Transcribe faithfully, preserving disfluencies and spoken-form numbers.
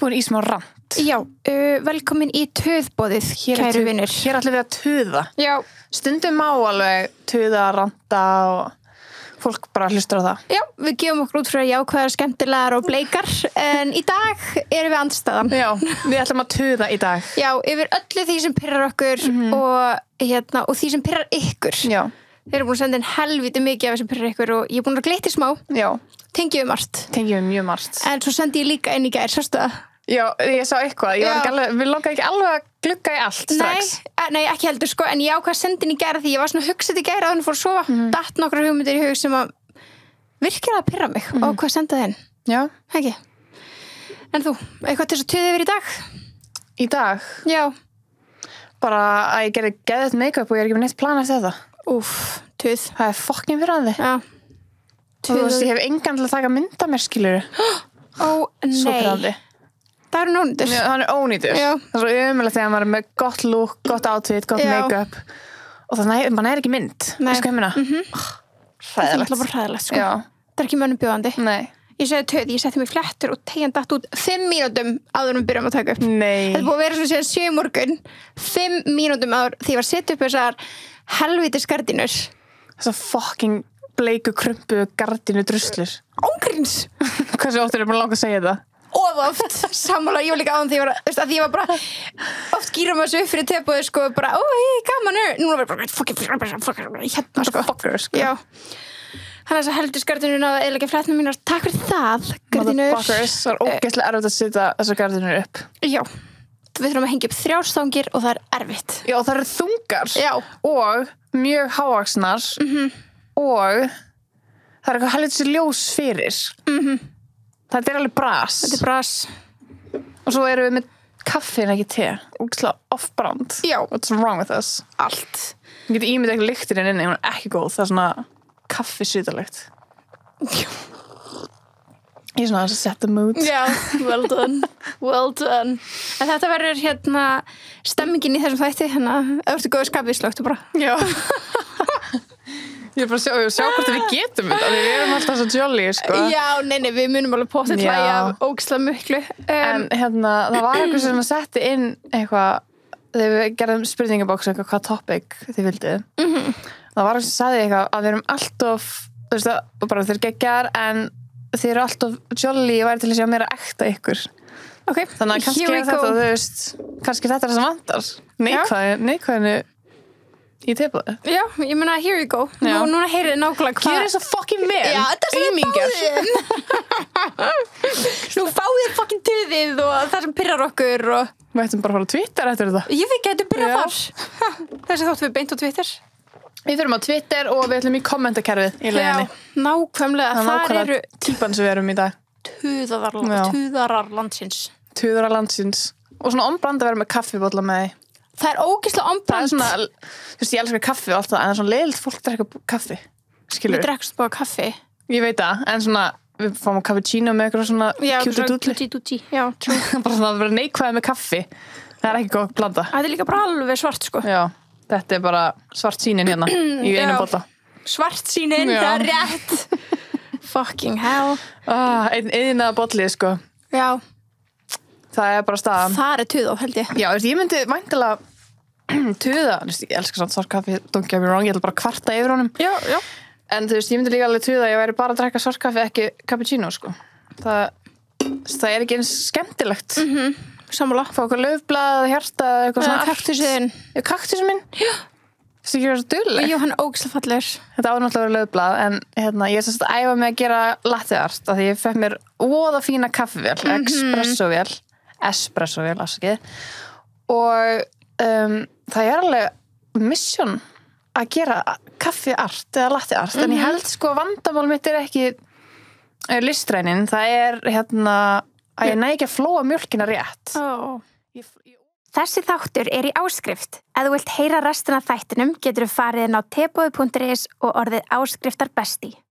tilbúin í smá rant. Já, uh, velkomin í Tuðboðið, kæru vinur. Hér ætlum við að tuða. Já. Stundum má alveg tuða, ranta og fólk bara hlustar á það. Já, við gefum okkur út fyrir jákvæðar, skemmtilegar og bleikar, en í dag erum við andstæðan. Já, við ætlum að tuða í dag. Já, yfir öllu því sem pirrar okkur mm-hmm. og, hérna, og því sem pirrar ykkur. Já. Þeir eru búin að senda inn helviti mikið af þessum pirrar ykkur og ég er búin að gleyta í smá. Já. Tengjum við margt. Tengjum við mjög margt. En svo sendi ég líka inn í gær, sástu það? Já, ég sá eitthvað. Ég var ekki alveg, við langaði ekki alveg að glugga í allt strax. Nei, nei, ekki heldur sko, en ég ákvað að senda inn í gær því ég var svona hugsað í gær að hann fór að sofa. Mm. Datt nokkrar hugmyndir í hug sem að virkilega að pirra mig mm. og hvað senda þinn. Já. Ekki. En þú, eitthvað til þess að tuða yfir í dag? Í dag? Já. Bara að ég gerði geðið make-up og ég er ekki með neitt plan eftir þetta. Úff, tuð. Það er fucking virðandi. Já. Og þú veist, ég hef engan til að taka mynda mér, skilur. Ó, nei. Svo pirrandi. Það er ónýtur. Já, það er ónýtur. Já. Það er svo ömulegt þegar maður er með gott look, gott outfit, gott Já. make-up. Og þannig að maður er ekki mynd. Nei. Sko ég meina. Mm-hmm. Oh, hræðilegt. Það er bara hræðilegt, sko. Já. Það er ekki mönnum bjóðandi. Nei. Ég segi töð, ég setti mig flettur og tegjan datt út fimm mínútum áður við byrjum að taka upp. Nei. Þetta er búið að vera svona síðan sjö í morgun. Fimm mínútum áður því ég var að setja upp þessar helvítis gardínur. Þessar fucking bleiku krumpu gardínu druslur. Óngríns. Hversu oft er ég búin að langa að segja þetta? Og oft, sammála, ég var líka áðan því ég var, þú veist, að ég var bara oft gýra maður svo upp fyrir Teboðið, sko, bara, ó, ég er gaman, núna var bara, fucking, fucking, fucking, hérna, sko. Fucker, sko. Já. Hann er þess að heldur skardínur náða eðilega flétnum mínar. Takk fyrir það, gardínur. Motherfuckers, það er ógeðslega erfitt að setja þessar gardínur upp. Já. Við þurfum að hengja upp þrjár stangir og það er erfitt. Já, það eru þungar. Já. Og mjög hávaxnar. Mhm. Og það er eitthvað helviti ljós fyrir. Mhm. Þetta er alveg bras. Þetta er bras. Og svo erum við með kaffi en ekki te. Ógeðslega off-brand. Já. What's wrong with us? Allt. Ég geti ímyndið eitthvað lyktirinn inni, hún er ekki góð. Það er svona kaffisvítarlykt. Já. Ég er svona að set the mood. Já, well done. Well done. En þetta verður hérna stemmingin í þessum þætti, hérna, ef þú ertu góður skapið, slöktu bara. Já. Ég er bara að sjá, sjá hvort við getum þetta, við erum alltaf svo jolly, sko. Já, nei, nei, við munum alveg potið Já. hlæja af ógeðslega miklu. Um, En hérna, það var eitthvað sem að setti inn eitthvað, þegar við gerðum spurningabóks eitthvað hvað topic þið vildið. Mhm. Það var eitthvað sem sagði eitthvað að við erum alltof, þú veist það, bara þeir geggjar, en þið eru alltof jolly og væri til að sjá meira ekta ykkur. Ok, Þannig að kannski here we er þetta, go. þú veist, kannski þetta er það sem vantar. Neikvæði, neikvæðinu í Teboðið. Já, ég meina, here we go. Nú, Já. núna heyrið þið nákvæmlega hvað... Gjörið svo fucking vel. Já, þetta er svo Aumingjar. við báðum. Nú fáið þið fucking tuðið og það sem pirrar okkur og... Við ættum bara að fara á Twitter eftir þetta. Ég veit, getur byrjað Já. þar. Ha, Þessi þáttu við beint á Twitter. Við þurfum á Twitter og við ætlum í kommentakerfið í leiðinni. nákvæmlega. Það er Þar eru nákvæmlega típan sem við erum í dag. tuðarar, Já. tuðarar landsins. Tuðara landsins. Og svona ombrand að vera með kaffibólla með því. Það er ógeðslega Það er ombrand. svona, þú veist, ég elskar kaffi og allt það, en það er svona leiðilt fólk að drekka kaffi. Skilur Við drekkst bara kaffi. Ég veit það, en svona, við fáum cappuccino með eitthvað svona kjúti dúdli. Kjúti dúdli. Já, true. Bara svona að vera neikvæði með kaffi. Það er ekki góð blanda. Það er líka bara alveg svart, sko. Já, þetta er bara svart sýnin hérna í Já. einu bolla. Svart sínin, Já. það er rétt. Fucking hell. Ah, einn einaða bolli, sko. Já, Það er bara staðan. það er tuð á, held ég. Já, veist, ég myndi væntanlega tuða, veist, ég elskar svona svart kaffi, don't get me wrong, ég ætla bara að kvarta yfir honum. Já, já. En þú veist, ég myndi líka alveg tuða að ég væri bara að drekka svart kaffi, ekki cappuccino, sko. Það, það er ekki eins skemmtilegt. Mhm. Sammála. Fá okkur laufblað, hjarta, eitthvað Svona svona. kaktusin. Já, kaktusin minn. Já. Þessi ekki verið svo dugleg. Jú, hann er ógeðslega fallegur. Þetta áður náttúrulega verið laufblað, en hérna, ég er sérst að æfa mig að gera latte art, af því ég fekk mér voða fína kaffivél, Mhm. espressovél, espressovél, afsakið. Og um, það er alveg mission að gera kaffiart eða latte art, en ég held sko vandamál mitt er ekki er listrænin, það er hérna að ég næ ekki að flóa mjólkina rétt. Ó. Ég, ég... Þessi þáttur er í áskrift. Ef þú vilt heyra restina af þættinum getur þú farið inn á teboðið punktur is og orðið áskriftar bestie.